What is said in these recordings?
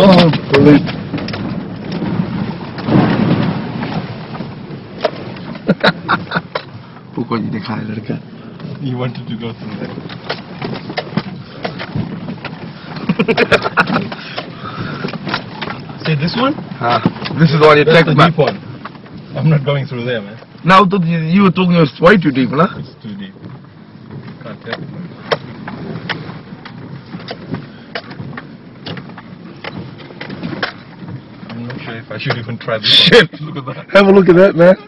Oh, brilliant. You wanted to go through that. Say this one? This is what you That's take, the man. deep one. I'm not going through there, man. Now you were talking it's way too deep, huh? It's too deep. Can't tell. I'm not sure if I should even try this Shit. one. Look at that. Have a look at that, man.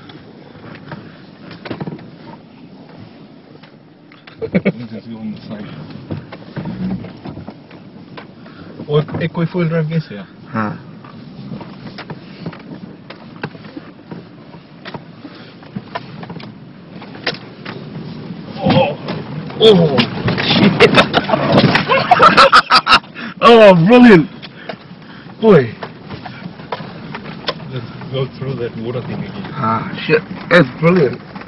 Let me just go on the side. और एक कोई full drive कैसे है? हाँ. Oh, shit. Oh, brilliant. Boy. Let's go through that water thing again. Shit. That's brilliant.